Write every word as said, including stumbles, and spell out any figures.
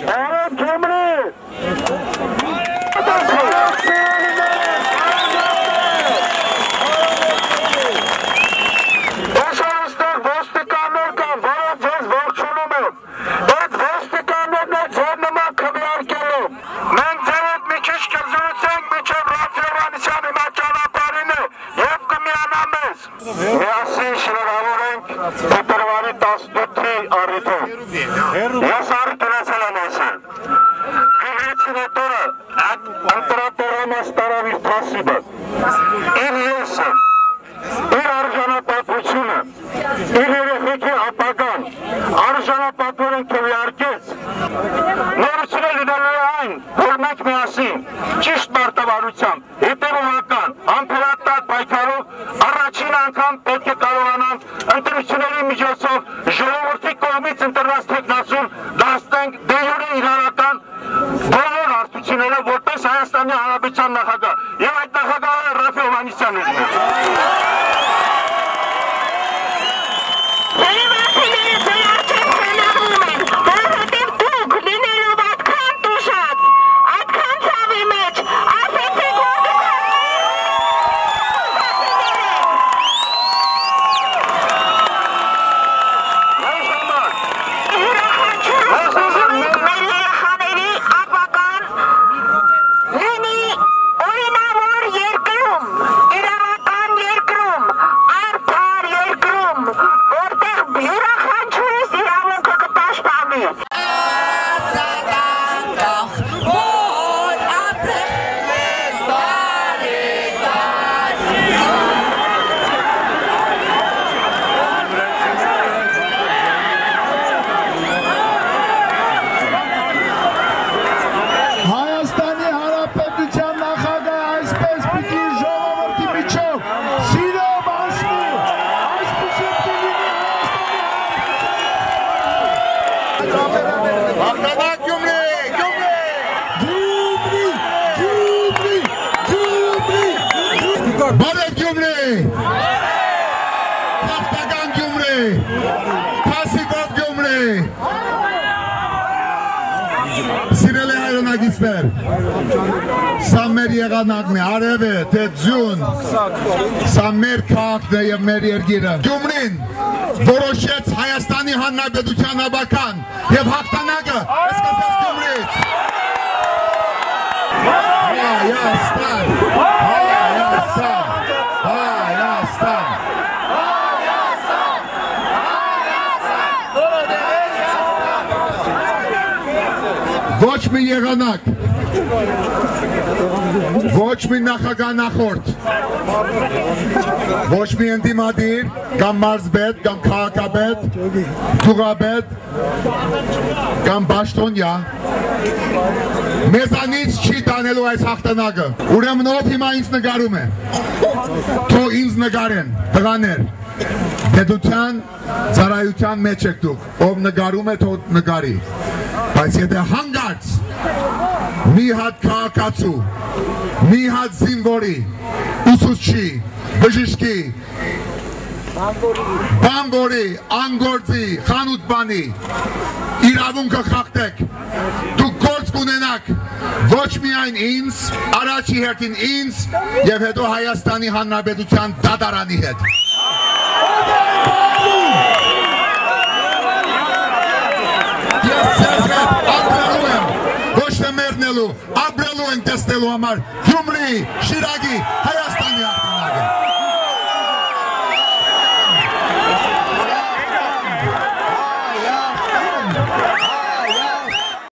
Arap Cumhuriyet! Միասին շնորհավորենք փետրվարի տասնութի առիթով։ Ես առիթ ունեցել եմ ասել։ Գյումրիցին հետորը ընտրատորամաս տարավ իր փասիբը, իր եսը, իր արժանապատվությունը, իր երեխեքի ապագան, արժանապատվորեն քվեարկեց։ Նորություն է լինելու այն, որ մենք միասին, ճիշտ մարտավարությամբ, հետևողական, ամփոփած պայքարով առաջին անգամ պետք է կարողանանք ընտրությունների միջոցով ժողովրդի կողմից ընտրված թեկնածուն դարձնենք դե յուրե իրարական բոլոր հարթությունները որպես Հայաստանի Հանրապետության նախագահ եւ այդ նախագահը Ռաֆայել Հովհաննիսյանն է։ Բարև Գյումրի, հաղթական Գյումրի, փասիվով Գյումրի, սիրելի հայրենակիցներ, սա մեր եղանակն է, արև է, թե ձյուն, սա մեր քաղաքն է և մեր երկիրը։ Գյումրին որոշեց Հայաստանի Հանրապետության ապագան և հաղթանակը սկսեց Գյումրից։ Հայաստան, Հայաստան, Հայաստան, ոչ մի եղանակ, ոչ մի նախագահ նախորդ, ոչ մի ընդդիմադիր, կամ մարզպետ, կամ քաղաքապետ, գյուղապետ, կամ պաշտոնյա մեզանից չի տանելու այս հաղթանակը։ Ուրեմն ով հիմա ինձ նկարում է, թող ինձ նկարեն, տղաներ, պետության ծառայության մեջ եք դուք, ով նկարում է թող նկարի, բայց եթե հանգարց մի հատ քաղաքացու, մի հատ զինվորի, ուսուցչի, բժշկի, բանվորի, անգործի, խանութբանի իրավունքը խախտեք, դուք գործ կունենաք ոչ միայն ինձ, առաջի հերթին ինձ և հետո Հայաստանի Հանրապետության դատարանի հետ։ Ես ձեզ հետ ապրելու եմ, ոչ թե մեռնելու, ապրելու ենք տեսնելու համար Գյումրի, Շիրակի, Հայաստանի հաղթանակը։